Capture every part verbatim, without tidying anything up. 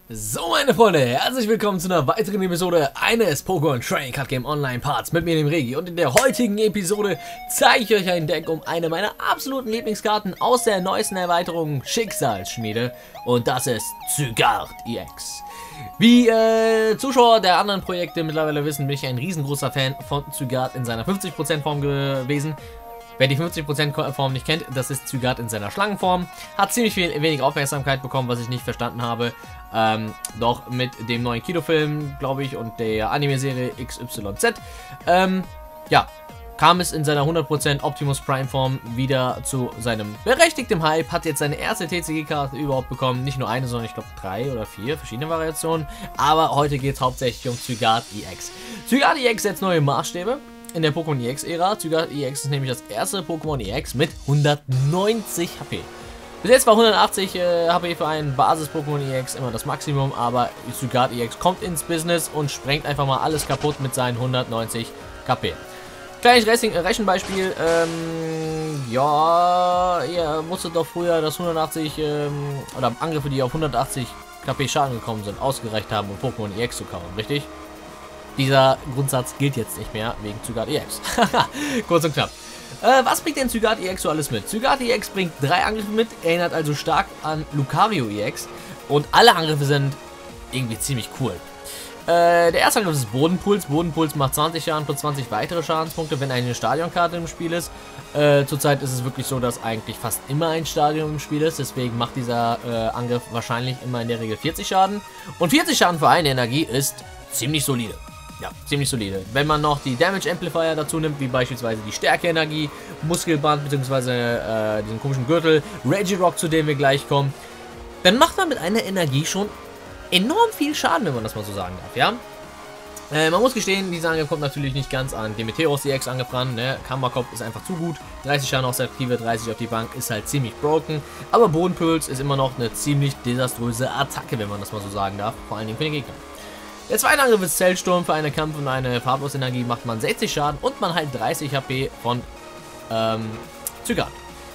So, meine Freunde, herzlich willkommen zu einer weiteren Episode eines Pokémon Trading Card Game Online Parts mit mir, dem Regi. Und in der heutigen Episode zeige ich euch ein Deck um eine meiner absoluten Lieblingskarten aus der neuesten Erweiterung Schicksalsschmiede. Und das ist Zygarde E X. Wie äh, Zuschauer der anderen Projekte mittlerweile wissen, bin ich ein riesengroßer Fan von Zygarde in seiner fünfzig Prozent Form gewesen. Wer die fünfzig Prozent Form nicht kennt, das ist Zygarde in seiner Schlangenform. Hat ziemlich viel, wenig Aufmerksamkeit bekommen, was ich nicht verstanden habe. Ähm, doch mit dem neuen Kinofilm, glaube ich, und der Anime-Serie X Y Z, ähm, ja, kam es in seiner hundert Prozent Optimus Prime Form wieder zu seinem berechtigten Hype. Hat jetzt seine erste T C G-Karte überhaupt bekommen. Nicht nur eine, sondern ich glaube drei oder vier verschiedene Variationen. Aber heute geht es hauptsächlich um Zygarde E X. Zygarde E X setzt neue Maßstäbe in der Pokémon E X-Ära. Zygarde E X ist nämlich das erste Pokémon E X mit hundertneunzig H P. Bis jetzt war hundertachtzig äh, H P für einen Basis-Pokémon E X immer das Maximum, aber Zygarde E X kommt ins Business und sprengt einfach mal alles kaputt mit seinen hundertneunzig K P. Kleines Racing, äh, Rechenbeispiel, ähm, ja, ihr musstet doch früher das hundertachtzig, ähm, oder Angriffe, die auf hundertachtzig K P Schaden gekommen sind, ausgereicht haben, um Pokémon E X zu kaufen, richtig? Dieser Grundsatz gilt jetzt nicht mehr wegen Zygarde E X. Kurz und knapp. Äh, was bringt denn Zygarde E X so alles mit? Zygarde E X bringt drei Angriffe mit, erinnert also stark an Lucario E X und alle Angriffe sind irgendwie ziemlich cool. Äh, der erste Angriff ist Bodenpuls. Bodenpuls macht zwanzig Schaden plus zwanzig weitere Schadenspunkte, wenn eine Stadionkarte im Spiel ist. Äh, zurzeit ist es wirklich so, dass eigentlich fast immer ein Stadion im Spiel ist, deswegen macht dieser äh, Angriff wahrscheinlich immer in der Regel vierzig Schaden. Und vierzig Schaden für eine Energie ist ziemlich solide. Ja, ziemlich solide. Wenn man noch die Damage Amplifier dazu nimmt, wie beispielsweise die Stärke-Energie, Muskelband bzw. Äh, diesen komischen Gürtel, Regirock, zu dem wir gleich kommen, dann macht man mit einer Energie schon enorm viel Schaden, wenn man das mal so sagen darf, ja? Äh, man muss gestehen, dieser Angriff kommt natürlich nicht ganz an Demeteros E X angeprannt, ne? Kammerkopf ist einfach zu gut, dreißig Schaden aus der Aktive, dreißig auf die Bank, ist halt ziemlich broken, aber Bodenpuls ist immer noch eine ziemlich desaströse Attacke, wenn man das mal so sagen darf, vor allen Dingen für den Gegner. Der zweite Angriff ist Zeltsturm. Für eine Kampf- und eine Farblos-Energie macht man sechzig Schaden und man halt dreißig H P von ähm, Zygarde.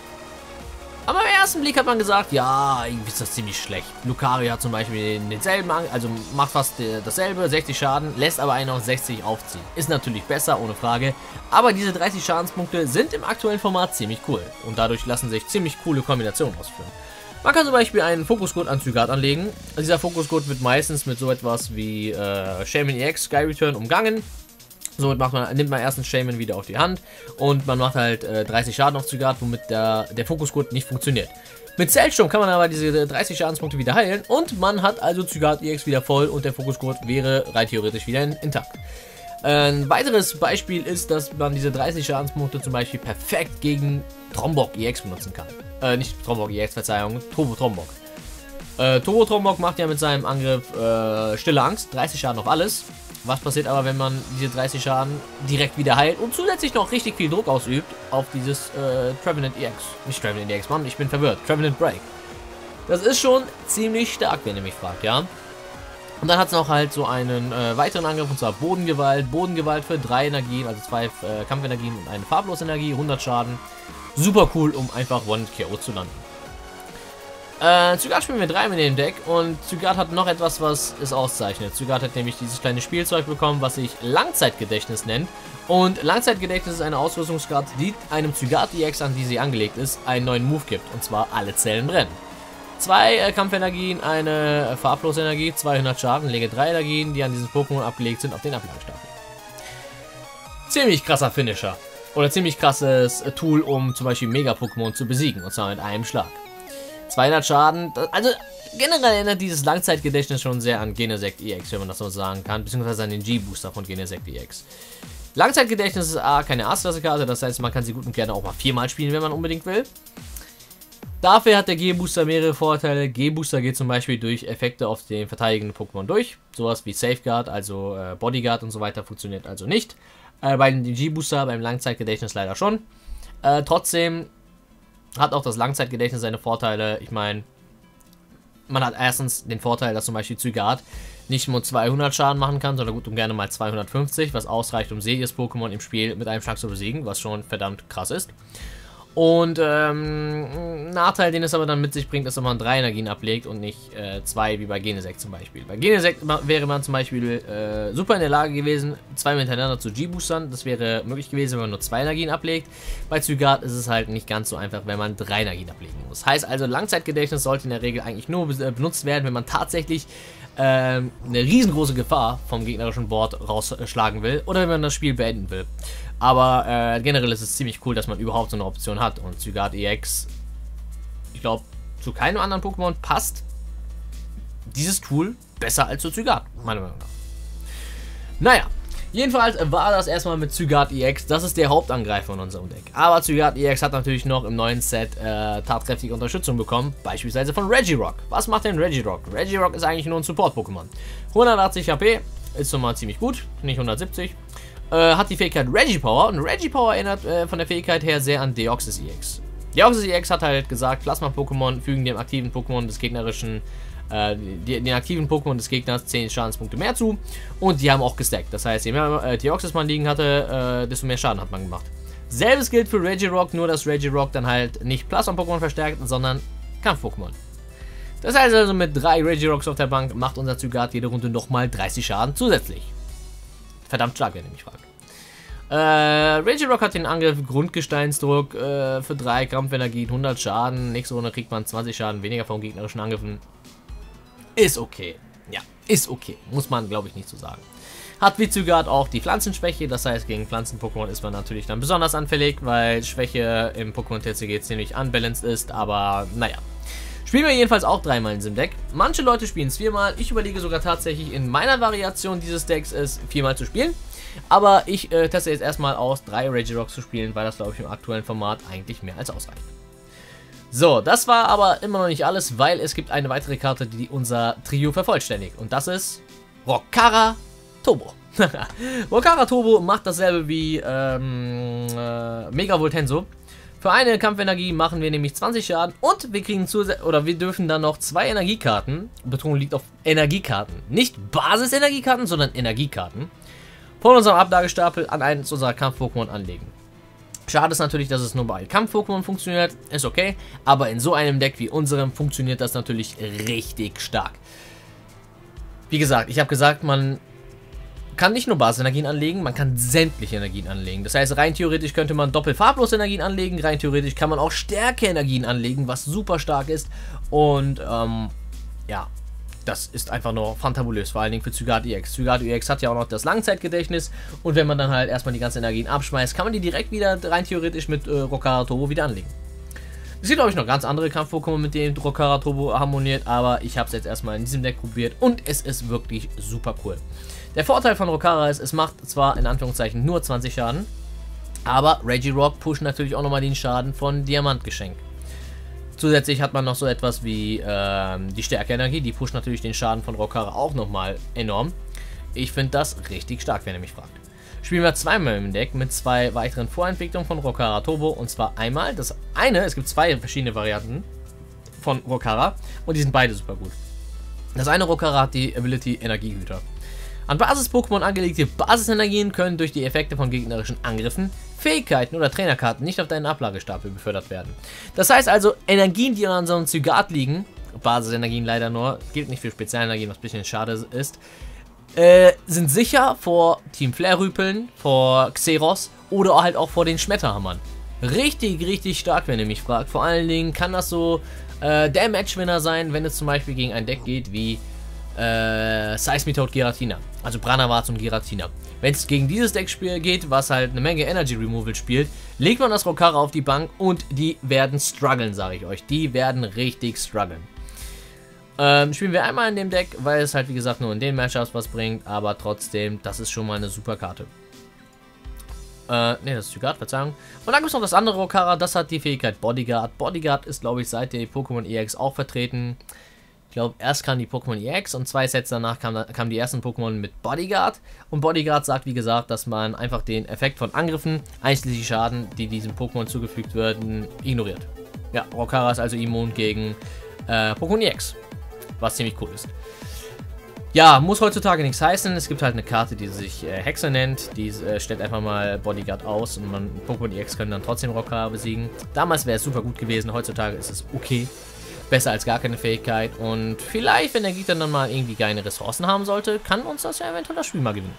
Aber im ersten Blick hat man gesagt, ja, irgendwie ist das ziemlich schlecht. Lucario hat zum Beispiel denselben, also macht fast dasselbe, sechzig Schaden, lässt aber einen auf sechzig aufziehen. Ist natürlich besser, ohne Frage. Aber diese dreißig Schadenspunkte sind im aktuellen Format ziemlich cool. Und dadurch lassen sich ziemlich coole Kombinationen ausführen. Man kann zum Beispiel einen Fokuscode an Zygarde anlegen. Dieser Fokuscode wird meistens mit so etwas wie äh, Shaymin E X Sky Return umgangen. Somit macht man, nimmt man erstens Shaymin wieder auf die Hand und man macht halt äh, dreißig Schaden auf Zygarde, womit der, der Fokuscode nicht funktioniert. Mit Zeltsturm kann man aber diese dreißig Schadenspunkte wieder heilen und man hat also Zygarde E X wieder voll und der Fokuscode wäre rein theoretisch wieder in, intakt. Ein weiteres Beispiel ist, dass man diese dreißig Schadenspunkte zum Beispiel perfekt gegen Trombok E X benutzen kann. Äh, nicht Trombok E X, Verzeihung, Turbo Trombok. Äh, Turbo Trombok macht ja mit seinem Angriff äh, Stille Angst, dreißig Schaden auf alles. Was passiert aber, wenn man diese dreißig Schaden direkt wieder heilt und zusätzlich noch richtig viel Druck ausübt auf dieses äh, Trevenant E X. Nicht Trevenant E X, Mann, ich bin verwirrt. Trevenant Break. Das ist schon ziemlich stark, wenn ihr mich fragt, ja. Und dann hat es noch halt so einen äh, weiteren Angriff, und zwar Bodengewalt. Bodengewalt für drei Energien, also zwei äh, Kampfenergien und eine Farblos-Energie, hundert Schaden. Super cool, um einfach One-K O zu landen. Äh, Zygarde spielen wir drei mit dem Deck und Zygarde hat noch etwas, was es auszeichnet. Zygarde hat nämlich dieses kleine Spielzeug bekommen, was sich Langzeitgedächtnis nennt. Und Langzeitgedächtnis ist eine Ausrüstungskarte, die einem Zygarde E X, an die sie angelegt ist, einen neuen Move gibt. Und zwar alle Zellen brennen. Zwei äh, Kampfenergien, eine äh, Farblos-Energie, zweihundert Schaden, lege drei Energien, die an diesem Pokémon abgelegt sind, auf den Ablagestapel. Ziemlich krasser Finisher. Oder ziemlich krasses äh, Tool, um zum Beispiel Mega-Pokémon zu besiegen. Und zwar mit einem Schlag. zweihundert Schaden, das, also generell erinnert dieses Langzeitgedächtnis schon sehr an Genesect E X, wenn man das so sagen kann. Beziehungsweise an den G-Booster von Genesect E X. Langzeitgedächtnis ist A, keine A-Klasse-Karte, das heißt, man kann sie gut und gerne auch mal viermal spielen, wenn man unbedingt will. Dafür hat der G-Booster mehrere Vorteile. G-Booster geht zum Beispiel durch Effekte auf den verteidigenden Pokémon durch. Sowas wie Safeguard, also äh, Bodyguard und so weiter funktioniert also nicht. Äh, bei den G-Booster, beim Langzeitgedächtnis leider schon. Äh, trotzdem hat auch das Langzeitgedächtnis seine Vorteile. Ich meine, man hat erstens den Vorteil, dass zum Beispiel Zygarde nicht nur zweihundert Schaden machen kann, sondern gut und gerne mal zweihundertfünfzig, was ausreicht, um jedes Pokémon im Spiel mit einem Schlag zu besiegen, was schon verdammt krass ist. Und ähm, Nachteil, den es aber dann mit sich bringt, ist, dass man drei Energien ablegt und nicht äh, zwei, wie bei Genesect zum Beispiel. Bei Genesect wäre man zum Beispiel äh, super in der Lage gewesen, zwei miteinander zu G-Boostern. Das wäre möglich gewesen, wenn man nur zwei Energien ablegt. Bei Zygarde ist es halt nicht ganz so einfach, wenn man drei Energien ablegen muss. Heißt also, Langzeitgedächtnis sollte in der Regel eigentlich nur benutzt werden, wenn man tatsächlich ähm, eine riesengroße Gefahr vom gegnerischen Board rausschlagen will oder wenn man das Spiel beenden will. Aber äh, generell ist es ziemlich cool, dass man überhaupt so eine Option hat. Und Zygarde E X, ich glaube, zu keinem anderen Pokémon passt dieses Tool besser als zu Zygarde, meiner Meinung nach. Naja, jedenfalls war das erstmal mit Zygarde E X. Das ist der Hauptangreifer in unserem Deck. Aber Zygarde E X hat natürlich noch im neuen Set äh, tatkräftige Unterstützung bekommen. Beispielsweise von Regirock. Was macht denn Regirock? Regirock ist eigentlich nur ein Support-Pokémon. hundertachtzig H P, ist schon mal ziemlich gut, nicht hundertsiebzig. Äh, hat die Fähigkeit Regipower und Regipower erinnert äh, von der Fähigkeit her sehr an Deoxys E X. Deoxys E X hat halt gesagt, Plasma-Pokémon fügen dem aktiven Pokémon des gegnerischen, äh, die, den aktiven Pokémon des Gegners zehn Schadenspunkte mehr zu und die haben auch gestackt. Das heißt, je mehr äh, Deoxys man liegen hatte, äh, desto mehr Schaden hat man gemacht. Selbes gilt für Regirock, nur dass Regirock dann halt nicht Plasma-Pokémon verstärkt, sondern Kampf-Pokémon. Das heißt also, mit drei Regirocks auf der Bank macht unser Zygarde jede Runde nochmal dreißig Schaden zusätzlich. Verdammt stark, wenn ihr mich fragt. Äh, Regirock hat den Angriff Grundgesteinsdruck äh, für drei Kampfenergien, hundert Schaden. Nächste Runde kriegt man zwanzig Schaden weniger von gegnerischen Angriffen. Ist okay. Ja, ist okay. Muss man, glaube ich, nicht so sagen. Hat wie Zygarde auch die Pflanzenschwäche. Das heißt, gegen Pflanzen-Pokémon ist man natürlich dann besonders anfällig, weil Schwäche im Pokémon T C G ziemlich unbalanced ist. Aber naja. Spielen wir jedenfalls auch dreimal in diesem Deck. Manche Leute spielen es viermal. Ich überlege sogar tatsächlich in meiner Variation dieses Decks es viermal zu spielen. Aber ich äh, teste jetzt erstmal aus, drei Regirocks zu spielen, weil das, glaube ich, im aktuellen Format eigentlich mehr als ausreicht. So, das war aber immer noch nicht alles, weil es gibt eine weitere Karte, die unser Trio vervollständigt. Und das ist Rockara Turbo. Rockara Turbo macht dasselbe wie ähm, äh, Mega Voltenso. Für eine Kampfenergie machen wir nämlich zwanzig Schaden und wir kriegen zusätzlich, oder wir dürfen dann noch zwei Energiekarten, Betonung liegt auf Energiekarten, nicht Basis-Energiekarten, sondern Energiekarten, von unserem Ablagestapel an eines unserer Kampf-Pokémon anlegen. Schade ist natürlich, dass es nur bei Kampf-Pokémon funktioniert, ist okay, aber in so einem Deck wie unserem funktioniert das natürlich richtig stark. Wie gesagt, ich habe gesagt, man kann nicht nur Basisenergien anlegen, man kann sämtliche Energien anlegen. Das heißt, rein theoretisch könnte man doppelfarblose Energien anlegen, rein theoretisch kann man auch Stärke-Energien anlegen, was super stark ist. Und ähm, ja, das ist einfach nur fantabulös, vor allen Dingen für Zygarde E X. Zygarde E X hat ja auch noch das Langzeitgedächtnis und wenn man dann halt erstmal die ganzen Energien abschmeißt, kann man die direkt wieder rein theoretisch mit äh, Rockara Turbo wieder anlegen. Es gibt, glaube ich, noch ganz andere Kampf-Pokémon, mit denen Rockara Turbo harmoniert, aber ich habe es jetzt erstmal in diesem Deck probiert und es ist wirklich super cool. Der Vorteil von Rockara ist, es macht zwar in Anführungszeichen nur zwanzig Schaden, aber Regirock pusht natürlich auch nochmal den Schaden von Diamantgeschenk. Zusätzlich hat man noch so etwas wie ähm, die Stärke-Energie, die pusht natürlich den Schaden von Rockara auch nochmal enorm. Ich finde das richtig stark, wenn ihr mich fragt. Spielen wir zweimal im Deck mit zwei weiteren Vorentwicklungen von Rockara Turbo, und zwar einmal das eine, es gibt zwei verschiedene Varianten von Rockara und die sind beide super gut. Das eine Rockara hat die Ability Energiehüter. An Basis-Pokémon angelegte Basisenergien können durch die Effekte von gegnerischen Angriffen, Fähigkeiten oder Trainerkarten nicht auf deinen Ablagestapel befördert werden. Das heißt also, Energien, die an so einem Zygarde liegen, Basisenergien leider nur, gilt nicht für Spezialenergien, was ein bisschen schade ist, äh, sind sicher vor Team Flair-Rüpeln, vor Xeros oder halt auch vor den Schmetterhammern. Richtig, richtig stark, wenn ihr mich fragt. Vor allen Dingen kann das so äh, der Matchwinner sein, wenn es zum Beispiel gegen ein Deck geht wie Äh, Seismitoad Giratina, also Branavats und Giratina. Wenn es gegen dieses Deckspiel geht, was halt eine Menge Energy Removal spielt, legt man das Rockara auf die Bank und die werden strugglen, sage ich euch. Die werden richtig strugglen. Ähm, spielen wir einmal in dem Deck, weil es halt wie gesagt nur in den Matchups was bringt, aber trotzdem, das ist schon mal eine super Karte. Äh, ne, das ist Zygarde, Verzeihung. Und dann gibt es noch das andere Rockara, das hat die Fähigkeit Bodyguard. Bodyguard ist, glaube ich, seit der Pokémon E X auch vertreten. Ich glaube, erst kam die Pokémon E X und zwei Sets danach kamen kam die ersten Pokémon mit Bodyguard. Und Bodyguard sagt, wie gesagt, dass man einfach den Effekt von Angriffen, einschließlich Schaden, die diesem Pokémon zugefügt werden, ignoriert. Ja, Rockara ist also immun gegen äh, Pokémon E X, was ziemlich cool ist. Ja, muss heutzutage nichts heißen. Es gibt halt eine Karte, die sich äh, Hexe nennt. Die äh, stellt einfach mal Bodyguard aus und man Pokémon E X können dann trotzdem Rockhara besiegen. Damals wäre es super gut gewesen, heutzutage ist es okay. Besser als gar keine Fähigkeit. Und vielleicht, wenn der Gegner dann mal irgendwie keine Ressourcen haben sollte, kann uns das ja eventuell das Spiel mal gewinnen.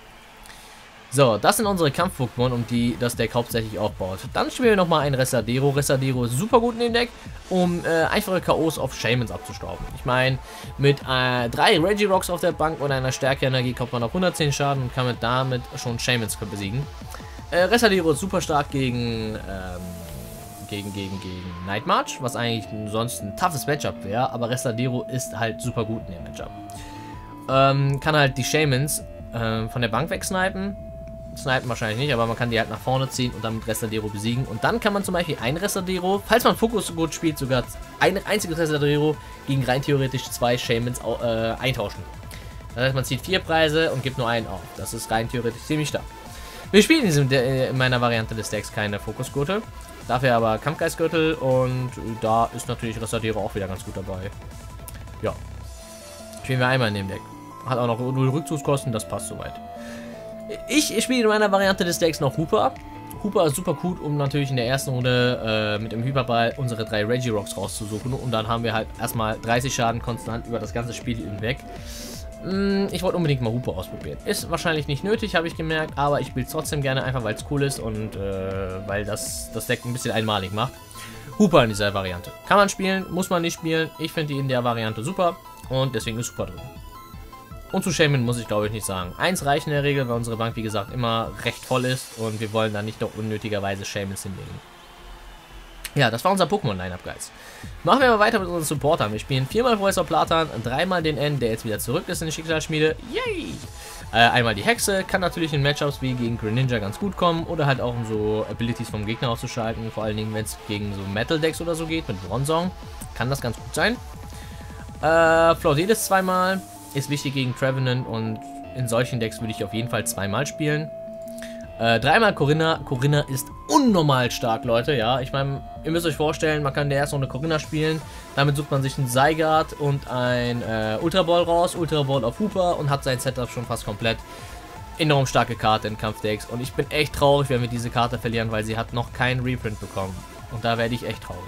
So, das sind unsere Kampf-Pokémon, um die das Deck hauptsächlich aufbaut. Dann spielen wir nochmal ein Ressadero. Ressadero ist super gut in dem Deck, um äh, einfache K Os auf Shaymins abzustauben. Ich meine, mit äh, drei Regirocks auf der Bank und einer Stärke-Energie kommt man auf hundertzehn Schaden und kann mit damit schon Shaymins besiegen. Äh, Ressadero ist super stark gegen, ähm, gegen, gegen, gegen Nightmarch, was eigentlich sonst ein toughes Matchup wäre, aber Ressadero ist halt super gut in dem Matchup. Ähm, kann halt die Shaymins äh, von der Bank wegsnipen. Snipen wahrscheinlich nicht, aber man kann die halt nach vorne ziehen und dann mit Ressadero besiegen. Und dann kann man zum Beispiel ein Ressadero, falls man Fokus gut spielt, sogar ein einziges Ressadero gegen rein theoretisch zwei Shaymins äh, eintauschen. Das heißt, man zieht vier Preise und gibt nur einen auf. Das ist rein theoretisch ziemlich stark. Wir spielen in, diesem, in meiner Variante des Decks keine Fokusgürtel, dafür aber Kampfgeistgürtel und da ist natürlich Ressadero auch wieder ganz gut dabei. Ja. Spielen wir einmal in dem Deck. Hat auch noch null Rückzugskosten, das passt soweit. Ich, ich spiele in meiner Variante des Decks noch Hooper. Hooper ist super gut, um natürlich in der ersten Runde äh, mit dem Hyperball unsere drei Regirocks rauszusuchen. Und dann haben wir halt erstmal dreißig Schaden konstant über das ganze Spiel hinweg. Mm, ich wollte unbedingt mal Hooper ausprobieren. Ist wahrscheinlich nicht nötig, habe ich gemerkt, aber ich spiele es trotzdem gerne, einfach weil es cool ist und äh, weil das das Deck ein bisschen einmalig macht. Hooper in dieser Variante. Kann man spielen, muss man nicht spielen. Ich finde die in der Variante super und deswegen ist Hooper drin. Und zu Shaymin muss ich glaube ich nicht sagen. Eins reicht in der Regel, weil unsere Bank wie gesagt immer recht voll ist und wir wollen da nicht noch unnötigerweise Shaymins hinlegen. Ja, das war unser Pokémon-Line-Up, Guys. Machen wir mal weiter mit unseren Supportern. Wir spielen viermal Professor Platan, dreimal den N, der jetzt wieder zurück ist in die Schicksalsschmiede. Yay! Äh, einmal die Hexe, kann natürlich in Matchups wie gegen Greninja ganz gut kommen oder halt auch um so Abilities vom Gegner auszuschalten. Vor allen Dingen, wenn es gegen so Metal-Decks oder so geht, mit Bronzong, kann das ganz gut sein. Äh, Flaudelis zweimal. Ist wichtig gegen Trevenant und in solchen Decks würde ich auf jeden Fall zweimal spielen. Äh, dreimal Corinna. Corinna ist unnormal stark, Leute. Ja, ich meine, ihr müsst euch vorstellen, man kann in der ersten Runde Corinna spielen. Damit sucht man sich einen Zygarde und ein äh, Ultra Ball raus. Ultra Ball auf Hooper und hat sein Setup schon fast komplett. Enorm starke Karte in Kampfdecks. Und ich bin echt traurig, wenn wir diese Karte verlieren, weil sie hat noch keinen Reprint bekommen. Und da werde ich echt traurig.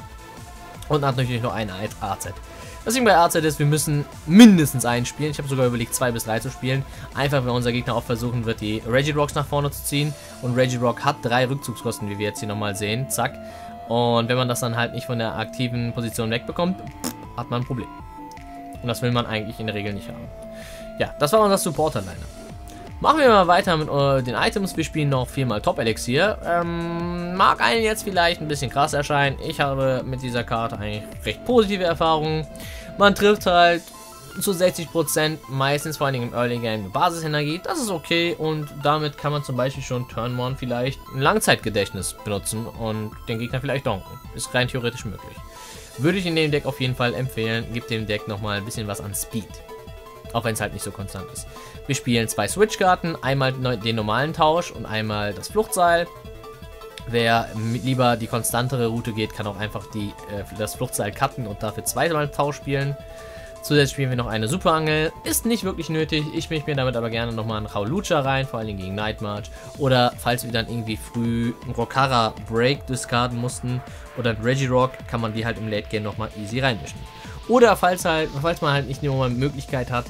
Und hat natürlich noch ein A Z. Das Ding bei A Z ist, wir müssen mindestens einen spielen. Ich habe sogar überlegt, zwei bis drei zu spielen. Einfach, weil unser Gegner auch versuchen wird, die Regirocks nach vorne zu ziehen. Und Regirock hat drei Rückzugskosten, wie wir jetzt hier nochmal sehen. Zack. Und wenn man das dann halt nicht von der aktiven Position wegbekommt, hat man ein Problem. Und das will man eigentlich in der Regel nicht haben. Ja, das war unser Supporter-Line. Machen wir mal weiter mit uh, den Items. Wir spielen noch viermal Top-Elixier. Ähm, mag einen jetzt vielleicht ein bisschen krass erscheinen. Ich habe mit dieser Karte eigentlich recht positive Erfahrungen. Man trifft halt zu sechzig Prozent, meistens vor allen Dingen im Early Game, mit Basisenergie. Das ist okay und damit kann man zum Beispiel schon Turn one vielleicht ein Langzeitgedächtnis benutzen und den Gegner vielleicht donken. Ist rein theoretisch möglich. Würde ich in dem Deck auf jeden Fall empfehlen. Gibt dem Deck nochmal ein bisschen was an Speed. Auch wenn es halt nicht so konstant ist. Wir spielen zwei Switch-Karten, einmal den normalen Tausch und einmal das Fluchtseil. Wer lieber die konstantere Route geht, kann auch einfach die, äh, das Fluchtseil cutten und dafür zweimal Tausch spielen. Zusätzlich spielen wir noch eine Superangel. Ist nicht wirklich nötig. Ich mische mir damit aber gerne nochmal einen Raulucha rein, vor allem gegen Nightmarch. Oder falls wir dann irgendwie früh einen Rokara Break discarden mussten oder einen Regirock, kann man die halt im Late Game nochmal easy reinmischen. Oder falls, halt, falls man halt nicht nur eine Möglichkeit hat,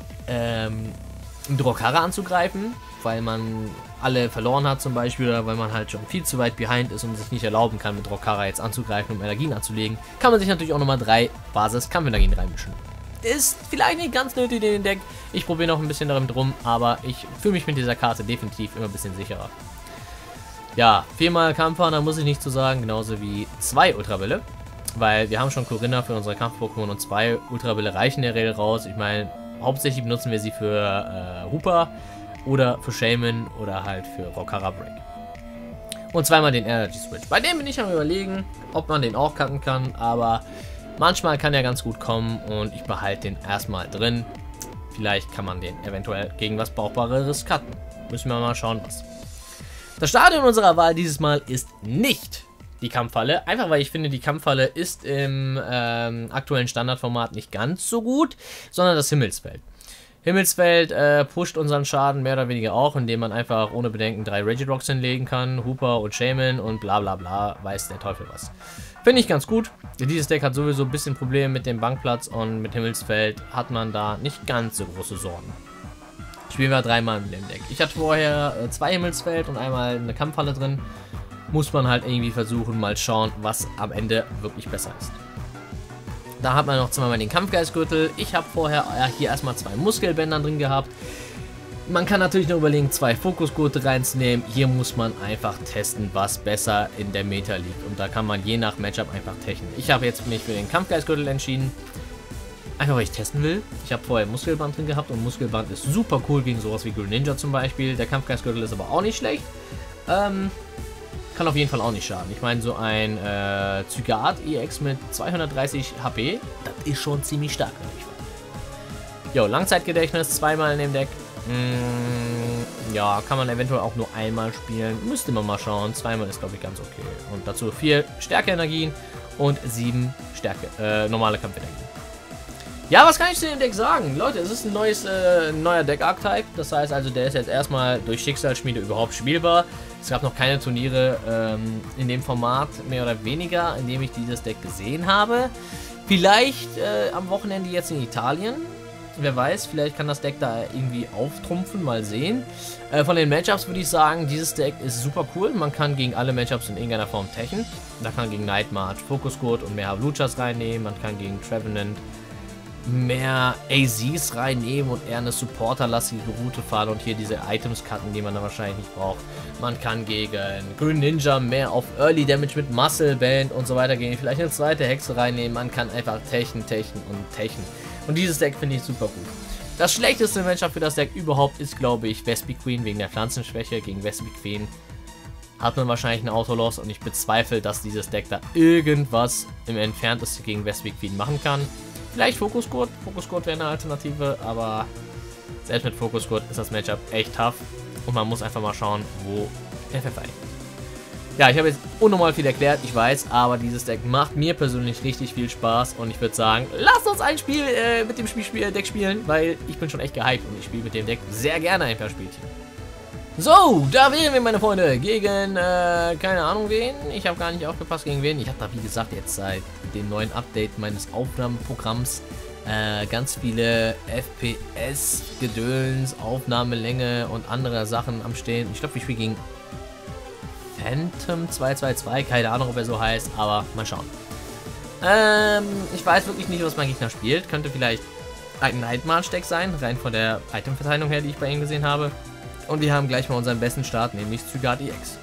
ähm, einen Drokara anzugreifen, weil man alle verloren hat zum Beispiel, oder weil man halt schon viel zu weit behind ist und sich nicht erlauben kann, mit Drokara jetzt anzugreifen, um Energien anzulegen, kann man sich natürlich auch nochmal drei Basis-Kampfenergien reinmischen. Ist vielleicht nicht ganz nötig in den Deck, ich probiere noch ein bisschen darin drum, aber ich fühle mich mit dieser Karte definitiv immer ein bisschen sicherer. Ja, viermal Kampfer, da muss ich nicht zu sagen, genauso wie zwei Ultrawille. Weil wir haben schon Corinna für unsere Kampf-Pokémon und zwei Ultrawille reichen in der Regel raus. Ich meine, hauptsächlich benutzen wir sie für äh, Hooper oder für Shaymin oder halt für Rokara Break. Und zweimal den Energy Switch. Bei dem bin ich am Überlegen, ob man den auch cutten kann, aber manchmal kann er ganz gut kommen und ich behalte den erstmal drin. Vielleicht kann man den eventuell gegen was Brauchbareres cutten. Müssen wir mal schauen, was. Das Stadion unserer Wahl dieses Mal ist nicht die Kampffalle, einfach weil ich finde, die Kampffalle ist im ähm, aktuellen Standardformat nicht ganz so gut, sondern das Himmelsfeld. Himmelsfeld äh, pusht unseren Schaden mehr oder weniger auch, indem man einfach ohne Bedenken drei Regiroks hinlegen kann, Hooper und Shaman und bla bla bla, weiß der Teufel was. Finde ich ganz gut. Dieses Deck hat sowieso ein bisschen Probleme mit dem Bankplatz und mit Himmelsfeld hat man da nicht ganz so große Sorgen. Spielen wir dreimal mit dem Deck. Ich hatte vorher äh, zwei Himmelsfeld und einmal eine Kampfhalle drin. Muss man halt irgendwie versuchen, mal schauen, was am Ende wirklich besser ist. Da hat man noch zweimal den Kampfgeistgürtel. Ich habe vorher ja, hier erstmal zwei Muskelbänder drin gehabt. Man kann natürlich nur überlegen, zwei Fokusgurte reinzunehmen. Hier muss man einfach testen, was besser in der Meta liegt. Und da kann man je nach Matchup einfach techen. Ich habe jetzt mich für den Kampfgeistgürtel entschieden. Einfach weil ich testen will. Ich habe vorher Muskelband drin gehabt und Muskelband ist super cool gegen sowas wie Greninja zum Beispiel. Der Kampfgeistgürtel ist aber auch nicht schlecht. Ähm... Kann auf jeden Fall auch nicht schaden. Ich meine, so ein äh, Zygat E X mit zweihundertdreißig H P, das ist schon ziemlich stark. Jo, Langzeitgedächtnis, zweimal in dem Deck. Mm, ja, kann man eventuell auch nur einmal spielen. Müsste man mal schauen. Zweimal ist, glaube ich, ganz okay. Und dazu vier Stärkeenergien und sieben Stärke, äh, normale Kampfenergien. Ja, was kann ich zu dem Deck sagen? Leute, es ist ein neues, äh, neuer Deck-Archetype. Das heißt also, der ist jetzt erstmal durch Schicksalsschmiede überhaupt spielbar. Es gab noch keine Turniere ähm, in dem Format, mehr oder weniger, in dem ich dieses Deck gesehen habe. Vielleicht äh, am Wochenende jetzt in Italien. Wer weiß, vielleicht kann das Deck da irgendwie auftrumpfen, mal sehen. Äh, von den Matchups würde ich sagen, dieses Deck ist super cool. Man kann gegen alle Matchups in irgendeiner Form techen. Da kann man gegen Nightmarch Fokusgurt und mehr Havluchas reinnehmen. Man kann gegen Trevenant mehr A Zs reinnehmen und eher eine supporterlastige Route fahren und hier diese Items cutten, die man dann wahrscheinlich nicht braucht. Man kann gegen Greninja mehr auf Early Damage mit Muscle Band und so weiter gehen. Vielleicht eine zweite Hexe reinnehmen. Man kann einfach techen, techen und techen. Und dieses Deck finde ich super gut. Das schlechteste Matchup für das Deck überhaupt ist, glaube ich, Vespiquen wegen der Pflanzenschwäche. Gegen Vespiquen hat man wahrscheinlich einen Autoloss und ich bezweifle, dass dieses Deck da irgendwas im Entferntesten gegen Vespiquen machen kann. Vielleicht Fokusgurt. Fokusgurt wäre eine Alternative, aber selbst mit Fokusgurt ist das Matchup echt tough. Und man muss einfach mal schauen, wo der Pfeffer liegt. Ja, ich habe jetzt unnormal viel erklärt, ich weiß, aber dieses Deck macht mir persönlich richtig viel Spaß. Und ich würde sagen, lasst uns ein Spiel äh, mit dem Spiel, Spiel, Deck spielen, weil ich bin schon echt gehypt und ich spiele mit dem Deck sehr gerne ein paar Spielchen. So, da wären wir, meine Freunde, gegen, äh, keine Ahnung wen. Ich habe gar nicht aufgepasst, gegen wen. Ich habe da, wie gesagt, jetzt seit dem neuen Update meines Aufnahmeprogramms äh, ganz viele F P S-Gedöns, Aufnahmelänge und andere Sachen am Stehen. Ich glaube, ich spiele gegen Phantom zwei zwei zwei. Keine Ahnung, ob er so heißt, aber mal schauen. Ähm, ich weiß wirklich nicht, was mein Gegner spielt. Könnte vielleicht ein Nightmarch-Deck sein, rein von der Itemverteilung her, die ich bei ihm gesehen habe. Und wir haben gleich mal unseren besten Start, nämlich Zygat E X.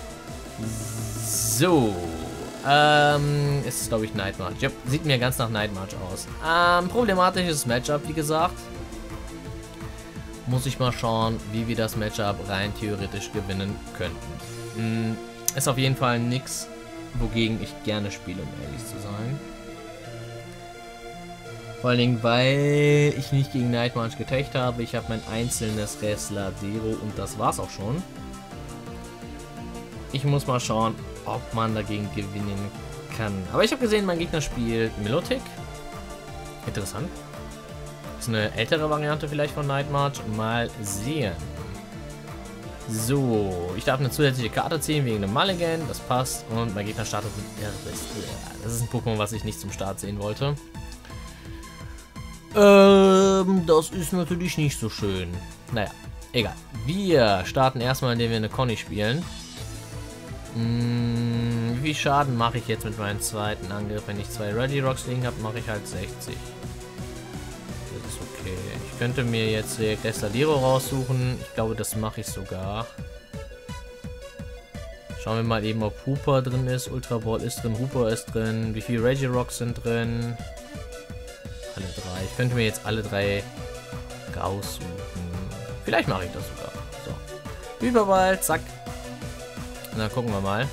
So. Ähm, ist glaube ich Nightmarch. Ja, sieht mir ganz nach Nightmarch aus. Ähm, problematisches Matchup, wie gesagt. Muss ich mal schauen, wie wir das Matchup rein theoretisch gewinnen könnten. Hm, ist auf jeden Fall nichts, wogegen ich gerne spiele, um ehrlich zu sein. Vor allen Dingen, weil ich nicht gegen Nightmarch getecht habe. Ich habe mein einzelnes Resladero und das war's auch schon. Ich muss mal schauen, ob man dagegen gewinnen kann. Aber ich habe gesehen, mein Gegner spielt Milotic. Interessant. Ist eine ältere Variante vielleicht von Nightmarch. Mal sehen. So, ich darf eine zusätzliche Karte ziehen wegen einem Mulligan. Das passt. Und mein Gegner startet mit Iris. Das ist ein Pokémon, was ich nicht zum Start sehen wollte. Ähm, das ist natürlich nicht so schön. Naja, egal. Wir starten erstmal, indem wir eine Conny spielen. Hm, wie viel Schaden mache ich jetzt mit meinem zweiten Angriff? Wenn ich zwei Regirocks liegen habe, mache ich halt sechzig. Das ist okay. Ich könnte mir jetzt Resladero raussuchen. Ich glaube, das mache ich sogar. Schauen wir mal eben, ob Hooper drin ist. Ultra Ball ist drin, Hooper ist drin. Wie viele Regirocks sind drin? Alle drei. Ich könnte mir jetzt alle drei raussuchen. Vielleicht mache ich das sogar. So. Überball, zack. Na, gucken wir mal.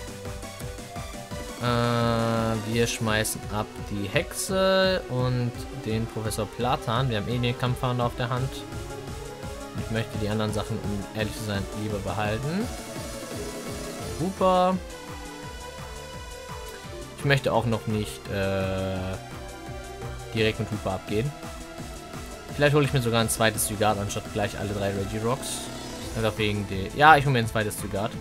Äh, wir schmeißen ab die Hexe und den Professor Platan. Wir haben eh den Kampfhahn auf der Hand. Ich möchte die anderen Sachen, um ehrlich zu sein, lieber behalten. Super. Ich möchte auch noch nicht äh, direkt mit Hooper abgehen. Vielleicht hole ich mir sogar ein zweites Zygarde, anstatt gleich alle drei Regirocks. Einfach wegen der... Ja, ich hole mir ein zweites Zygarde.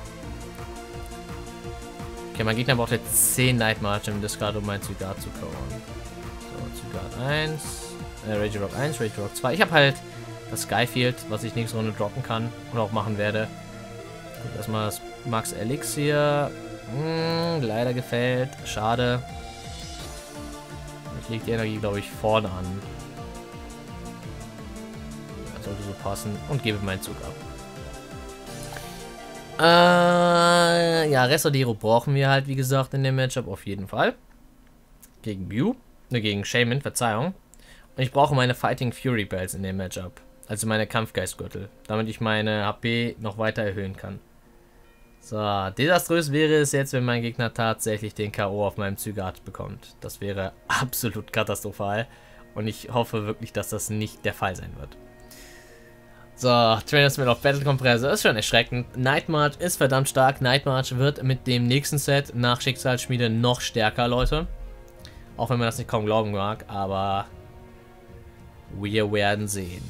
Okay, mein Gegner braucht jetzt zehn Nightmarch im Discard, um mein Zygarde zu covern. So, Zygarde eins. Äh, Regirock eins, Regirock zwei. Ich habe halt das Skyfield, was ich nächste Runde droppen kann und auch machen werde. Gut, erstmal das Max Elixir. Hm, leider gefällt. Schade. Ich lege die Energie, glaube ich, vorne an. Das sollte so passen. Und gebe meinen Zug ab. Äh, ja, Resodero brauchen wir halt, wie gesagt, in dem Matchup auf jeden Fall. Gegen Mew. Ne, gegen Shaman, Verzeihung. Und ich brauche meine Fighting Fury Bells in dem Matchup. Also meine Kampfgeistgürtel. Damit ich meine H P noch weiter erhöhen kann. So, desaströs wäre es jetzt, wenn mein Gegner tatsächlich den K O auf meinem Zygarde bekommt. Das wäre absolut katastrophal. Und ich hoffe wirklich, dass das nicht der Fall sein wird. So, Trainers of Battle Compressor ist schon erschreckend. Nightmarch ist verdammt stark. Nightmarch wird mit dem nächsten Set nach Schicksalsschmiede noch stärker, Leute. Auch wenn man das nicht kaum glauben mag, aber wir werden sehen.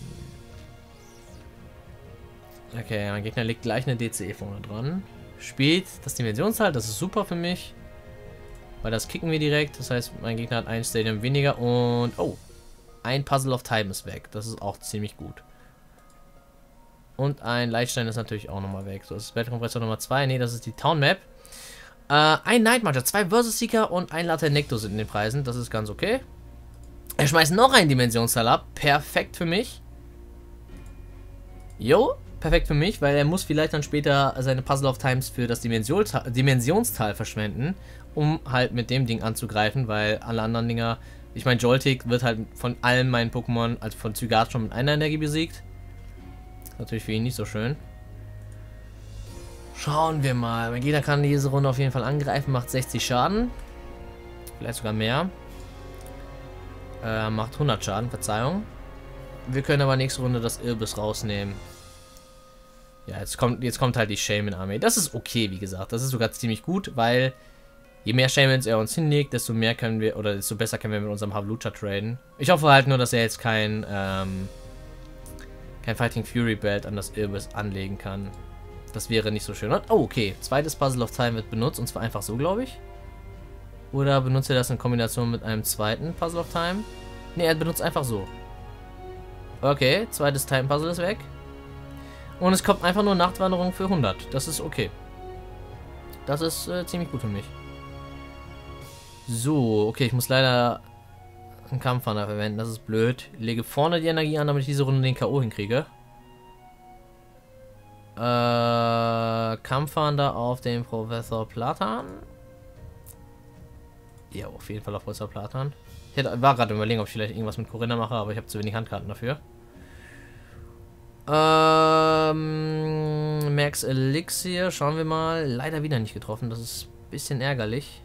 Okay, mein Gegner legt gleich eine D C E vorne dran. Spielt das Dimensionsteil, das ist super für mich. Weil das kicken wir direkt. Das heißt, mein Gegner hat ein Stadium weniger und... Oh, ein Puzzle of Time ist weg. Das ist auch ziemlich gut. Und ein Leitstein ist natürlich auch nochmal weg. So, das ist Battle Compressor Nummer zwei. Ne, das ist die Town Map. Äh, ein Nightmarcher, zwei Versus Seeker und ein Laternecto sind in den Preisen. Das ist ganz okay. Er schmeißt noch ein Dimensionsteil ab. Perfekt für mich. Jo, perfekt für mich, weil er muss vielleicht dann später seine Puzzle of Times für das Dimensionsteil, Dimensionstal verschwenden, um halt mit dem Ding anzugreifen, weil alle anderen Dinger... Ich meine, Joltik wird halt von allen meinen Pokémon, also von Zygarde, schon mit einer Energie besiegt. Natürlich für ihn nicht so schön. Schauen wir mal. Mein Gegner kann diese Runde auf jeden Fall angreifen, macht sechzig Schaden. Vielleicht sogar mehr. Äh, macht hundert Schaden, Verzeihung. Wir können aber nächste Runde das Irbis rausnehmen. Ja, jetzt kommt, jetzt kommt halt die Shaman-Armee. Das ist okay, wie gesagt. Das ist sogar ziemlich gut, weil je mehr Shamans er uns hinlegt, desto mehr können wir, oder desto besser können wir mit unserem Havlucha traden. Ich hoffe halt nur, dass er jetzt kein, ähm, kein Fighting Fury Belt an das Irbis anlegen kann. Das wäre nicht so schön. Oh, okay. Zweites Puzzle of Time wird benutzt, und zwar einfach so, glaube ich. Oder benutzt er das in Kombination mit einem zweiten Puzzle of Time? Ne, er benutzt einfach so. Okay, zweites Time Puzzle ist weg. Und es kommt einfach nur Nachtwanderung für hundert. Das ist okay. Das ist äh, ziemlich gut für mich. So, okay, ich muss leider einen Kampfwander verwenden. Das ist blöd. Ich lege vorne die Energie an, damit ich diese Runde den K O hinkriege. Äh, Kampfwander auf den Professor Platan. Ja, auf jeden Fall auf Professor Platan. Ich hätte, war gerade überlegen, ob ich vielleicht irgendwas mit Corinna mache, aber ich habe zu wenig Handkarten dafür. Ähm, Max Elixir, schauen wir mal. Leider wieder nicht getroffen, das ist ein bisschen ärgerlich.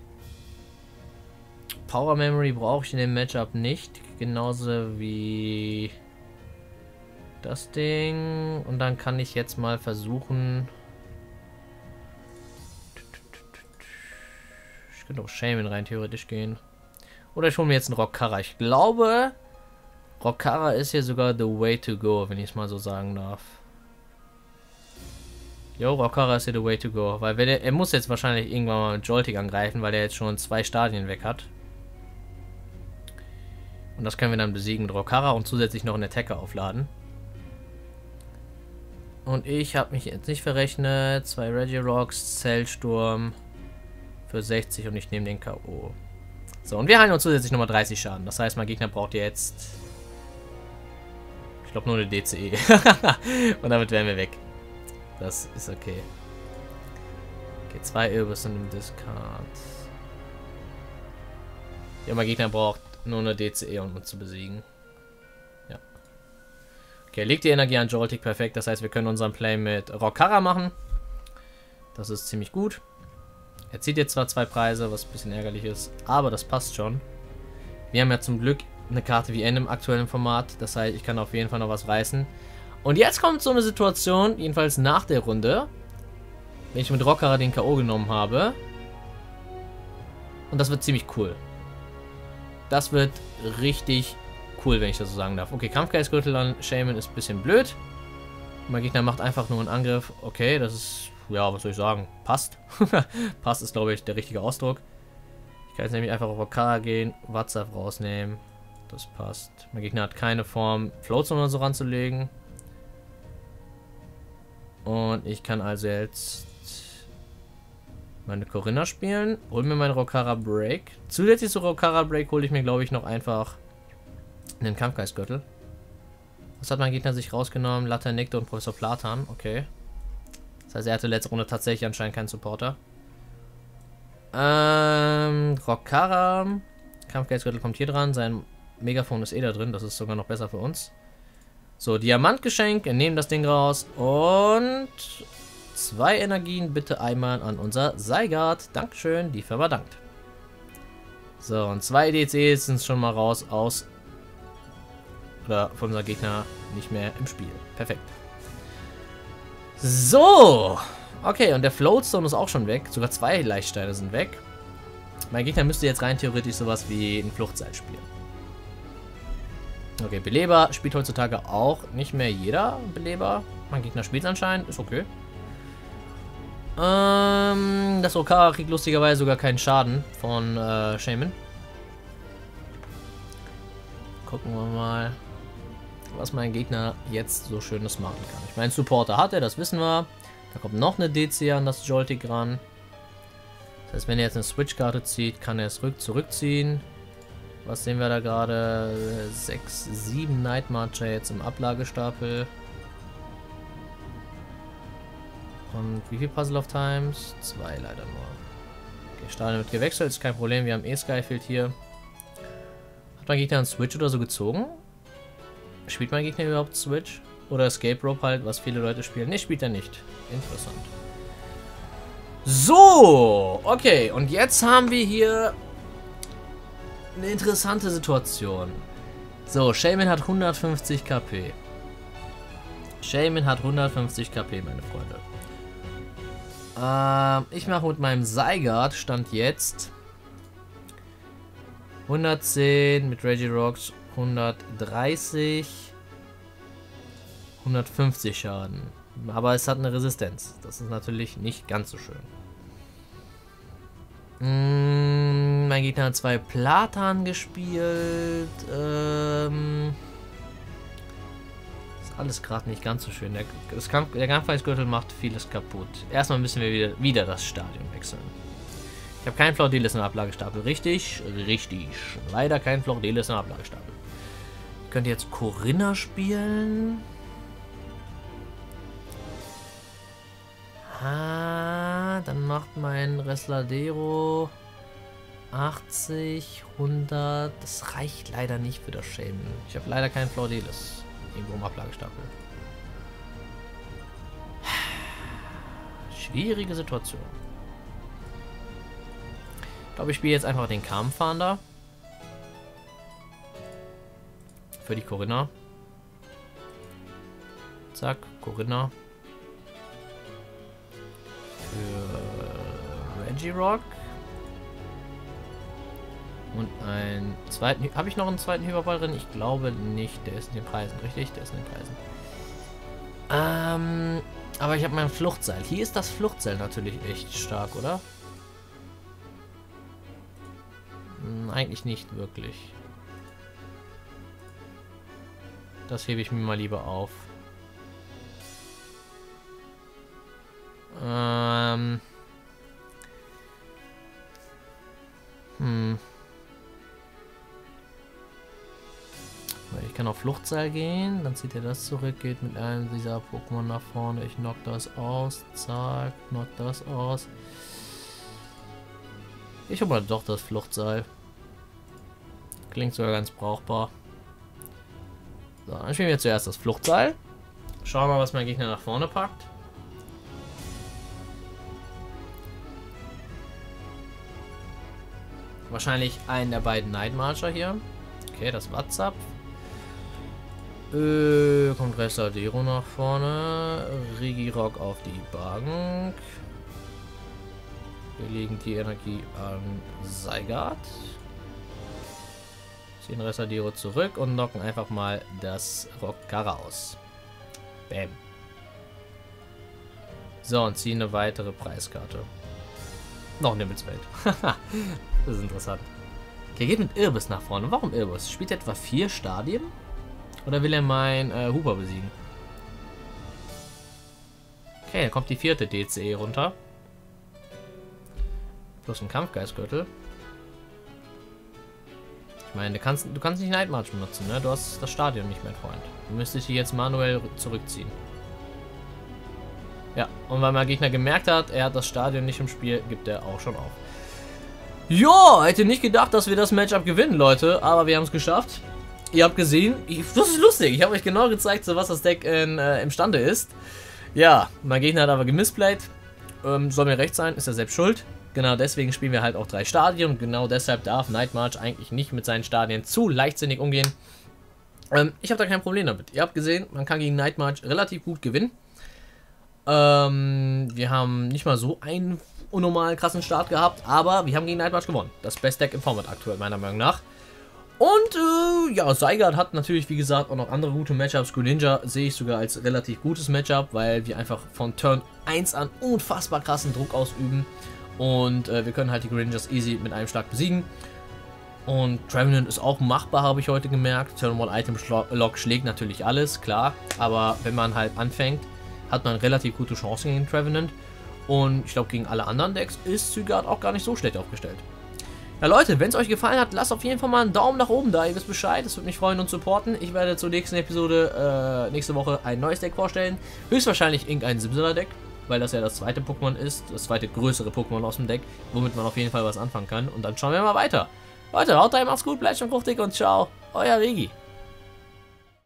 Power Memory brauche ich in dem Matchup nicht. Genauso wie das Ding. Und dann kann ich jetzt mal versuchen... Ich könnte auch Shaman rein theoretisch gehen. Oder ich hole mir jetzt einen Rockara. Ich glaube... Rockara ist hier sogar the way to go, wenn ich es mal so sagen darf. Jo, Rockara ist hier the way to go. Weil wenn er, er muss jetzt wahrscheinlich irgendwann mal mit Joltik angreifen, weil er jetzt schon zwei Stadien weg hat. Und das können wir dann besiegen mit Rockara und zusätzlich noch einen Attacker aufladen. Und ich habe mich jetzt nicht verrechnet. Zwei Regirocks, Zellsturm für sechzig und ich nehme den K O. So, und wir heilen uns zusätzlich nochmal dreißig Schaden. Das heißt, mein Gegner braucht jetzt... Ich glaube nur eine D C E. Und damit wären wir weg. Das ist okay. Okay, zwei Irbis und im Discard. Ja, mein Gegner braucht nur eine D C E, um uns zu besiegen. Ja. Okay, legt die Energie an Joltik, perfekt. Das heißt, wir können unseren Play mit Rockara machen. Das ist ziemlich gut. Er zieht jetzt zwar zwei Preise, was ein bisschen ärgerlich ist, aber das passt schon. Wir haben ja zum Glück eine Karte wie N im aktuellen Format. Das heißt, ich kann auf jeden Fall noch was reißen. Und jetzt kommt so eine Situation, jedenfalls nach der Runde, wenn ich mit Rockara den K O genommen habe. Und das wird ziemlich cool. Das wird richtig cool, wenn ich das so sagen darf. Okay, Kampfgeistgürtel an Shaman ist ein bisschen blöd. Mein Gegner macht einfach nur einen Angriff. Okay, das ist, ja, was soll ich sagen? Passt. Passt ist, glaube ich, der richtige Ausdruck. Ich kann jetzt nämlich einfach auf Okara gehen, WhatsApp rausnehmen. Das passt. Mein Gegner hat keine Form, Floatzone oder so ranzulegen. Und ich kann also jetzt meine Corinna spielen. Hol mir meine Rokara Break. Zusätzlich zu Rokara Break hole ich mir, glaube ich, noch einfach einen Kampfgeistgürtel. Was hat mein Gegner sich rausgenommen? Latte Nektar und Professor Platan. Okay. Das heißt, er hatte letzte Runde tatsächlich anscheinend keinen Supporter. Ähm, Rokara. Kampfgeistgürtel kommt hier dran. Sein Megafon ist eh da drin. Das ist sogar noch besser für uns. So, Diamantgeschenk. Wir nehmen das Ding raus. Und zwei Energien bitte einmal an unser Zygarde. Dankeschön. Die Firma dankt. So, und zwei D Cs sind schon mal raus aus. Oder von unser Gegner nicht mehr im Spiel. Perfekt. So. Okay, und der Floatstone ist auch schon weg. Sogar zwei Leichtsteine sind weg. Mein Gegner müsste jetzt rein theoretisch sowas wie ein Fluchtseil spielen. Okay, Beleber spielt heutzutage auch nicht mehr jeder Beleber. Mein Gegner spielt anscheinend, ist okay. Ähm, das Okara kriegt lustigerweise sogar keinen Schaden von äh, Shaman. Gucken wir mal, was mein Gegner jetzt so Schönes machen kann. Ich meine, Supporter hat er, das wissen wir. Da kommt noch eine D C an das Joltik ran. Das heißt, wenn er jetzt eine Switch-Karte zieht, kann er es rück zurückziehen. Was sehen wir da gerade? sechs, sieben Night Marcher jetzt im Ablagestapel. Und wie viel Puzzle of Times? Zwei leider nur. Okay, Stadion wird gewechselt, ist kein Problem. Wir haben eh Skyfield hier. Hat mein Gegner einen Switch oder so gezogen? Spielt mein Gegner überhaupt Switch? Oder Escape Rope halt, was viele Leute spielen? Ne, spielt er nicht. Interessant. So, okay. Und jetzt haben wir hier eine interessante Situation. So, Shaman hat hundertfünfzig KP. Shaman hat hundertfünfzig KP, meine Freunde. Ähm, ich mache mit meinem Zygarde Stand jetzt hundertzehn, mit Regirocks hundertdreißig, hundertfünfzig Schaden. Aber es hat eine Resistenz. Das ist natürlich nicht ganz so schön. Mm, mein Gegner hat zwei Platan gespielt. Ähm, ist alles gerade nicht ganz so schön. Der, das Kampf, der Kampfgeistgürtel macht vieles kaputt. Erstmal müssen wir wieder, wieder das Stadion wechseln. Ich habe keinen Flaudelis im Ablagestapel. Richtig? Richtig. Leider kein Flaudelis im Ablagestapel. Ich könnte jetzt Corinna spielen. Ah, dann macht mein Resladero achtzig, hundert. Das reicht leider nicht für das Shaman. Ich habe leider keinen Flaudelis irgendwo im Ablagestapel. Schwierige Situation. Ich glaube, ich spiele jetzt einfach den Kampffahnder. Für die Corinna. Zack, Corinna. Für Regirock. Und einen zweiten. Habe ich noch einen zweiten Hyperball drin? Ich glaube nicht. Der ist in den Preisen, richtig? Der ist in den Preisen. Ähm, aber ich habe mein Fluchtseil. Hier ist das Fluchtseil natürlich echt stark, oder? Hm, eigentlich nicht wirklich. Das hebe ich mir mal lieber auf. Ähm. Hm. Ich kann auf Fluchtseil gehen, dann zieht er das zurück, geht mit einem dieser Pokémon nach vorne. Ich knock das aus, zack, knock das aus. Ich hole mal doch das Fluchtseil. Klingt sogar ganz brauchbar. So, dann spielen wir zuerst das Fluchtseil. Schauen wir mal, was mein Gegner nach vorne packt. Wahrscheinlich einen der beiden Night Marcher hier. Okay, das WhatsApp. Äh, kommt Resladero nach vorne. Regirock auf die Bank. Wir legen die Energie an Zygarde. Ziehen Ressadiro zurück und knocken einfach mal das Rockara aus. Bam. So, und ziehen eine weitere Preiskarte. Noch ein Himmelsfeld. Das ist interessant. Okay, geht mit Irbis nach vorne. Warum Irbis? Spielt er etwa vier Stadien? Oder will er meinen äh, Huber besiegen? Okay, dann kommt die vierte D C E runter. Plus ein Kampfgeistgürtel. Ich meine, du kannst, du kannst nicht Nightmarch benutzen, ne? Du hast das Stadion nicht mehr, Freund. Du müsstest dich jetzt manuell zurückziehen. Ja, und weil mein Gegner gemerkt hat, er hat das Stadion nicht im Spiel, gibt er auch schon auf. Ja, hätte nicht gedacht, dass wir das Matchup gewinnen, Leute, aber wir haben es geschafft. Ihr habt gesehen, ich, das ist lustig, ich habe euch genau gezeigt, so was das Deck in, äh, imstande ist. Ja, mein Gegner hat aber gemisplayt. Ähm, soll mir recht sein, ist er selbst schuld. Genau deswegen spielen wir halt auch drei Stadien und genau deshalb darf Nightmarch eigentlich nicht mit seinen Stadien zu leichtsinnig umgehen. Ähm, ich habe da kein Problem damit. Ihr habt gesehen, man kann gegen Nightmarch relativ gut gewinnen. Ähm, wir haben nicht mal so einen unnormalen krassen Start gehabt, aber wir haben gegen Nightmarch gewonnen. Das beste Deck im Format aktuell, meiner Meinung nach. Und äh, ja, Zygarde hat natürlich, wie gesagt, auch noch andere gute Matchups. Greninja sehe ich sogar als relativ gutes Matchup, weil wir einfach von Turn eins an unfassbar krassen Druck ausüben. Und äh, wir können halt die Greninjas easy mit einem Schlag besiegen. Und Trevenant ist auch machbar, habe ich heute gemerkt. Turn eins Item Lock schlägt natürlich alles, klar. Aber wenn man halt anfängt, hat man relativ gute Chancen gegen Trevenant. Und ich glaube, gegen alle anderen Decks ist Zygarde auch gar nicht so schlecht aufgestellt. Ja Leute, wenn es euch gefallen hat, lasst auf jeden Fall mal einen Daumen nach oben da. Ihr wisst Bescheid, das würde mich freuen und supporten. Ich werde zur nächsten Episode, äh, nächste Woche ein neues Deck vorstellen. Höchstwahrscheinlich irgendein Simsala-Deck, weil das ja das zweite Pokémon ist. Das zweite größere Pokémon aus dem Deck, womit man auf jeden Fall was anfangen kann. Und dann schauen wir mal weiter. Leute, haut rein, macht's gut, bleibt schon fruchtig und ciao, euer Regi.